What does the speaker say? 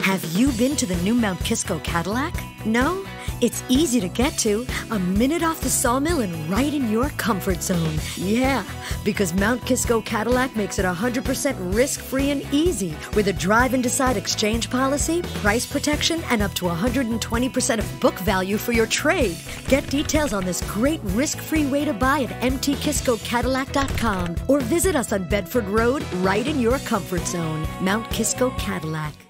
Have you been to the new Mount Kisco Cadillac? No? It's easy to get to, a minute off the sawmill and right in your comfort zone. Yeah, because Mount Kisco Cadillac makes it 100% risk-free and easy with a drive and decide exchange policy, price protection, and up to 120% of book value for your trade. Get details on this great risk-free way to buy at mtkiscocadillac.com or visit us on Bedford Road right in your comfort zone. Mount Kisco Cadillac.